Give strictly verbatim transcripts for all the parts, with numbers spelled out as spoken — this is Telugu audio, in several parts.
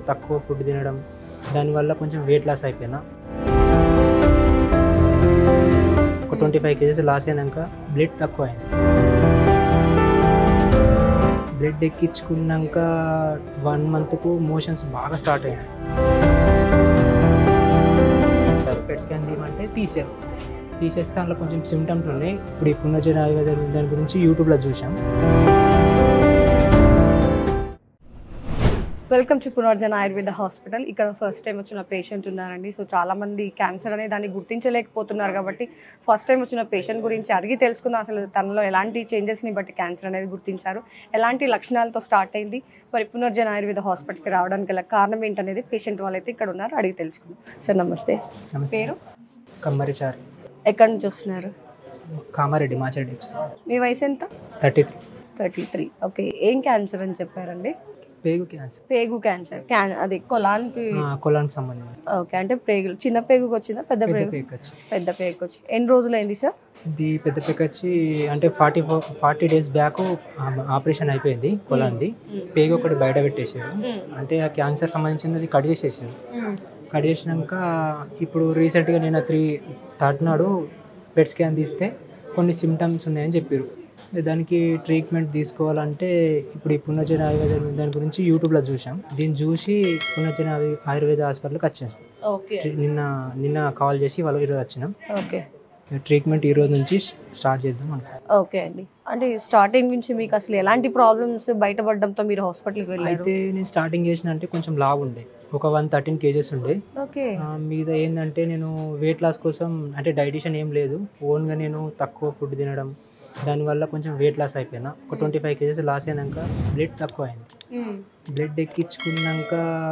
తక్కువ ఫుడ్ తినడం, దానివల్ల కొంచెం వెయిట్ లాస్ అయిపోయినా. ఒక ట్వంటీ ఫైవ్ కేజెస్ లాస్ అయినాక బ్లడ్ తక్కువ అయింది. బ్లడ్ ఎక్కించుకున్నాక వన్ మంత్కు మోషన్స్ బాగా స్టార్ట్ అయినాయి. పెట్ స్కాన్ తీయమంటే తీసారు. తీసేస్తే అందులో కొంచెం సిమ్టమ్స్ ఉన్నాయి. ఇప్పుడు ఈ పునర్జన ఆయుర్వేద దాని గురించి యూట్యూబ్లో చూసాం. Welcome to Punarjana Ayurveda hospital. ఇక్కడ ఫస్ట్ టైం వచ్చిన పేషెంట్ ఉన్నారండి. సో చాలామంది క్యాన్సర్ అనే దాన్ని గుర్తించలేకపోతున్నారు కాబట్టి ఫస్ట్ టైం వచ్చిన పేషెంట్ గురించి అడిగి తెలుసుకుందాం. అసలు తనలో ఎలాంటి చేంజెస్ని బట్టి క్యాన్సర్ అనేది గుర్తించారు, ఎలాంటి లక్షణాలతో స్టార్ట్ అయింది, మరి పునర్జన ఆయుర్వేద హాస్పిటల్కి రావడానికి గల కారణం ఏంటనేది పేషెంట్ వాళ్ళైతే ఇక్కడ ఉన్నారు, అడిగి తెలుసుకుందాం. సార్ నమస్తే. పేరు? కమ్మరిచారి. ఎక్కడి నుంచి వస్తున్నారు? కామారెడ్డి, మాచారెడ్డి. మీ వయసు ఎంత? Thirty three. Thirty three okay. ఏం క్యాన్సర్ అని చెప్పారండి? పేగు క్యాన్సర్. పేగు క్యాన్సర్. క్యాన్ అది కొలాన్కి కొలానికి సంబంధించి. ఓకే, అంటే పేగులు చిన్న పేగుకి వచ్చిందా పెద్ద పేగు? పెద్ద పేగుకి వచ్చి ఎన్ని రోజులు అయింది సార్? ఇది పెద్ద పేగు వచ్చి అంటే forty four forty days back operation అయిపోయింది. కొలాంది పేగు ఒకటి బయట పెట్టేసారు. అంటే ఆ క్యాన్సర్ సంబంధించింది కట్ చేసేసారు. కట్ చేసినాక ఇప్పుడు రీసెంట్గా నేను త్రీ థర్డ్ నాడు పెట్ స్కాన్ తీస్తే కొన్ని సిమ్టమ్స్ ఉన్నాయని చెప్పారు. దానికి ట్రీట్మెంట్ తీసుకోవాలంటే ఇప్పుడు ఈ పునర్జన ఆయుర్వేద దాని గురించి యూట్యూబ్లో చూసాం. దీన్ని చూసి పునర్జన ఆయుర్వేద హాస్పిటల్కి వచ్చాం. నిన్న నిన్న కాల్ చేసి వాళ్ళు ఈరోజు వచ్చినాం. ఓకే, ట్రీట్మెంట్ ఈ రోజు నుంచి స్టార్ట్ చేద్దాం అనుకుంటున్నాం. ఓకే అండి. అంటే స్టార్టింగ్ నుంచి మీకు అసలు ఎలాంటి ప్రాబ్లమ్స్ బయటపడడంతో మీరు హాస్పిటల్కి వెళ్ళారు? అయితే నేను స్టార్టింగ్ చేసిన అంటే కొంచెం లావు ఉండే, ఒక వన్ థర్టీన్ కేజెస్ ఉండే. ఓకే. మీద ఏంటంటే నేను వెయిట్ లాస్ కోసం అంటే డైటిషియన్ ఏం లేదు, ఓన్గా నేను తక్కువ ఫుడ్ తినడం, దానివల్ల కొంచెం వెయిట్ లాస్ అయిపోయినా. ఒక ట్వంటీ ఫైవ్ కేజెస్ లాస్ అయినాక బ్లడ్ తక్కువ అయింది. బ్లడ్ ఎక్కించుకున్నాక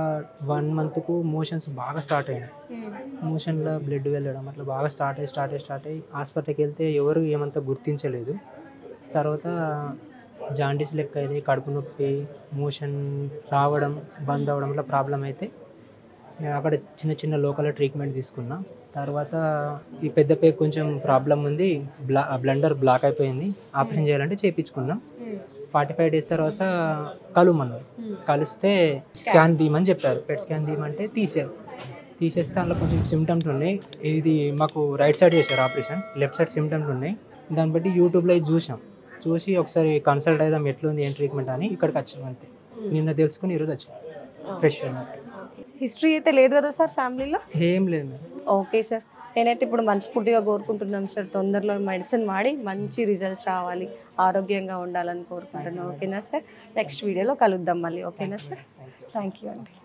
వన్ మంత్కు మోషన్స్ బాగా స్టార్ట్ అయినాయి. మోషన్లో బ్లడ్ వెళ్ళడం అట్లా బాగా స్టార్ట్ అయ్యి స్టార్ట్ అయ్యి స్టార్ట్ అయ్యి హాస్పిటల్కి వెళ్తే ఎవరు ఏమంతా గుర్తించలేదు. తర్వాత జాండీస్ లెక్క అయింది, కడుపు నొప్పి, మోషన్ రావడం బంద్ అవ్వడం అట్లా ప్రాబ్లం అయితే అక్కడ చిన్న చిన్న లోకల్ ట్రీట్మెంట్ తీసుకున్నా. తర్వాత ఈ పెద్ద పేగు కొంచెం ప్రాబ్లం ఉంది, బ్లా బ్లండర్ బ్లాక్ అయిపోయింది, ఆపరేషన్ చేయాలంటే చేయించుకున్నాం. ఫార్టీ ఫైవ్ డేస్ తర్వాత కలుమన్నారు. కలిస్తే స్కాన్ తీయమని చెప్పారు. పెట్ స్కాన్ తీయమంటే తీసారు. తీసేస్తే అందులో కొంచెం సిమ్టమ్స్ ఉన్నాయి. ఇది మాకు రైట్ సైడ్ చేశారు ఆపరేషన్, లెఫ్ట్ సైడ్ సిమ్టమ్స్ ఉన్నాయి. దాన్ని బట్టి యూట్యూబ్లో ఇది చూసాం. చూసి ఒకసారి కన్సల్ట్ అయిదాం ఎట్లుంది ఏం ట్రీట్మెంట్ అని ఇక్కడికి వచ్చాం. అంతే, నిన్న తెలుసుకుని ఈరోజు వచ్చాం ఫ్రెష్. హిస్టరీ అయితే లేదు కదా సార్ ఫ్యామిలీలో? ఏం లేదు. ఓకే సార్, నేనైతే ఇప్పుడు మనస్ఫూర్తిగా కోరుకుంటున్నాం సార్, తొందరలో మెడిసిన్ వాడి మంచి రిజల్ట్స్ రావాలి, ఆరోగ్యంగా ఉండాలని కోరుకుంటున్నాను. ఓకేనా సార్? నెక్స్ట్ వీడియోలో కలుద్దాం మళ్ళీ. ఓకేనా సార్? థ్యాంక్ యూ అండి.